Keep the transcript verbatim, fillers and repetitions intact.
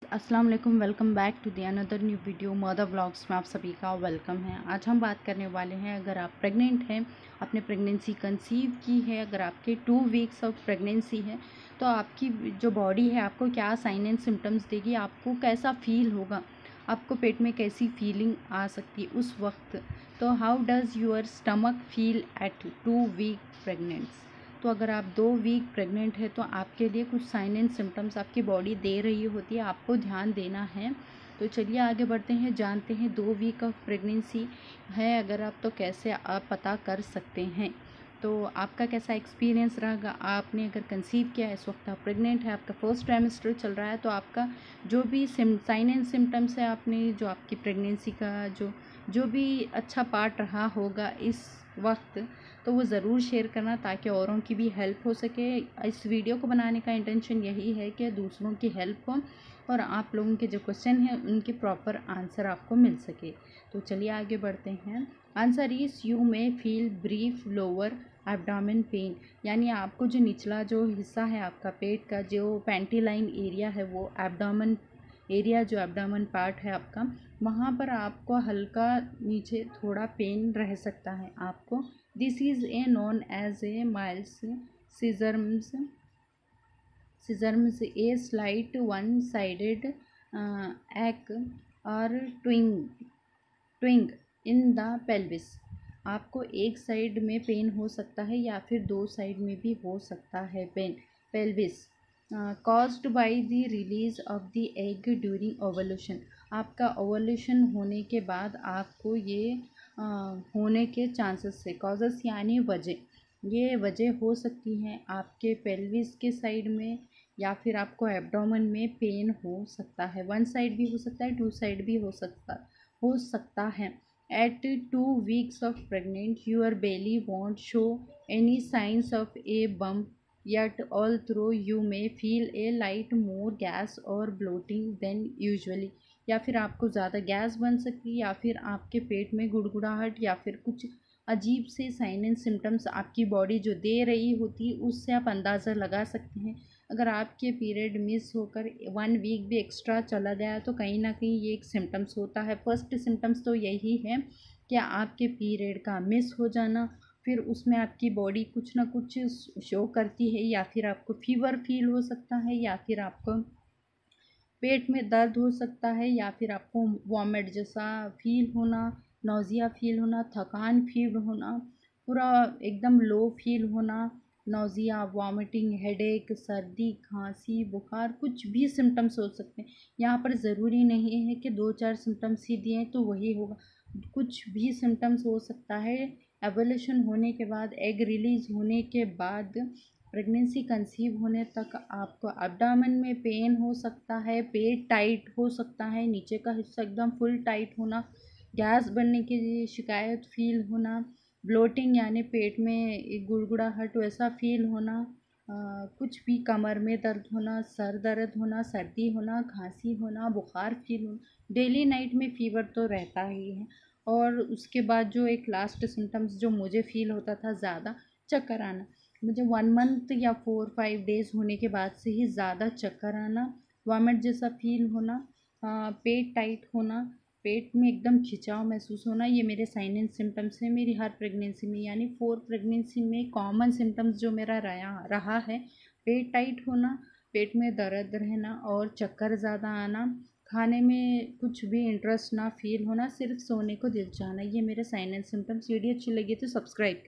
अस्सलाम वालेकुम। Welcome back to the another new video mother vlogs में आप सभी का वेलकम है। आज हम बात करने वाले हैं, अगर आप प्रेग्नेंट हैं, आपने प्रेगनेंसी कंसीव की है, अगर आपके टू वीक्स ऑफ प्रेगनेंसी है तो आपकी जो बॉडी है आपको क्या साइन एंड सिम्टम्स देगी, आपको कैसा फील होगा, आपको पेट में कैसी फीलिंग आ सकती है उस वक्त। तो how does your stomach feel at two week pregnants. तो अगर आप दो वीक प्रेग्नेंट है तो आपके लिए कुछ साइन एंड सिम्टम्स आपकी बॉडी दे रही होती है, आपको ध्यान देना है। तो चलिए आगे बढ़ते हैं, जानते हैं दो वीक ऑफ प्रेगनेंसी है अगर आप तो कैसे आप पता कर सकते हैं। तो आपका कैसा एक्सपीरियंस रहेगा, आपने अगर कंसीव किया है, इस वक्त आप प्रेग्नेंट है, आपका फर्स्ट ट्राइमेस्टर चल रहा है, तो आपका जो भी साइन एंड सिम्टम्स है, आपने जो आपकी प्रेगनेंसी का जो जो भी अच्छा पार्ट रहा होगा इस वक्त, तो वो ज़रूर शेयर करना ताकि औरों की भी हेल्प हो सके। इस वीडियो को बनाने का इंटेंशन यही है कि दूसरों की हेल्प हो और आप लोगों के जो क्वेश्चन हैं उनके प्रॉपर आंसर आपको मिल सके। तो चलिए आगे बढ़ते हैं। Answer is you may feel brief lower abdomen pain, यानी आपको जो निचला जो हिस्सा है आपका पेट का, जो पैंटी लाइन एरिया है, वो एब्डोमेन एरिया, जो एब्डोमेन पार्ट है आपका, वहाँ पर आपको हल्का नीचे थोड़ा पेन रह सकता है आपको। This is a known as a miles seizures seizures a slight one sided एक और ट्विंग ट्विंग इन द पेल्विस। आपको एक साइड में पेन हो सकता है या फिर दो साइड में भी हो सकता है pain. Pelvis caused by the release of the egg during ovulation. आपका ओवल्यूशन होने के बाद आपको ये uh, होने के चांसेस से, कॉजेस यानी वजह, ये वजह हो सकती हैं आपके पेल्विस के साइड में या फिर आपको एब्डोमेन में पेन हो सकता है। वन साइड भी हो सकता है, टू साइड भी हो सकता हो सकता है। At two weeks of pregnant, your belly won't show any signs of a bump, yet although you may feel a light more gas or bloating than usually। या फिर आपको ज़्यादा गैस बन सकती है या फिर आपके पेट में गुड़गुड़ाहट या फिर कुछ अजीब से साइन एंड सिम्टम्स आपकी बॉडी जो दे रही होती है, उससे आप अंदाज़ा लगा सकते हैं। अगर आपके पीरियड मिस होकर वन वीक भी एक्स्ट्रा चला गया तो कहीं ना कहीं ये एक सिम्टम्स होता है। फर्स्ट सिम्टम्स तो यही है कि आपके पीरियड का मिस हो जाना, फिर उसमें आपकी बॉडी कुछ ना कुछ शो करती है, या फिर आपको फीवर फील हो सकता है, या फिर आपको पेट में दर्द हो सकता है, या फिर आपको वॉमिट जैसा फील होना, नौजिया फील होना, थकान फील होना, पूरा एकदम लो फील होना, नौजिया, वॉमिटिंग, हेडेक, सर्दी, खांसी, बुखार, कुछ भी सिम्टम्स हो सकते हैं। यहाँ पर ज़रूरी नहीं है कि दो चार सिम्टम्स ही दिए तो वही होगा, कुछ भी सिम्टम्स हो सकता है। एवोल्यूशन होने के बाद, एग रिलीज़ होने के बाद, प्रेगनेंसी कंसीव होने तक आपको एब्डोमेन में पेन हो सकता है, पेट टाइट हो सकता है, नीचे का हिस्सा एकदम फुल टाइट होना, गैस बनने की शिकायत फील होना, ब्लोटिंग यानी पेट में गुड़गुड़ाहट वैसा फील होना, आ, कुछ भी कमर में दर्द होना, सर दर्द होना, सर्दी होना, खांसी होना, बुखार फील होना, डेली नाइट में फ़ीवर तो रहता ही है। और उसके बाद जो एक लास्ट सिम्टम्स जो मुझे फ़ील होता था ज़्यादा, चक्कर आना। मुझे वन मंथ या फोर फाइव डेज़ होने के बाद से ही ज़्यादा चक्कर आना, वॉमिट जैसा फील होना, आ, पेट टाइट होना, पेट में एकदम खिंचाव महसूस होना, ये मेरे साइन एंड सिम्टम्स हैं मेरी हर प्रेगनेंसी में। यानी फोर प्रेगनेंसी में कॉमन सिम्टम्स जो मेरा रहा रहा है, पेट टाइट होना, पेट में दर्द रहना और चक्कर ज़्यादा आना, खाने में कुछ भी इंटरेस्ट ना फील होना, सिर्फ सोने को दिल चाहना, ये मेरे साइन एंड सिम्टम्स। वीडियो अच्छी लगी तो सब्सक्राइब।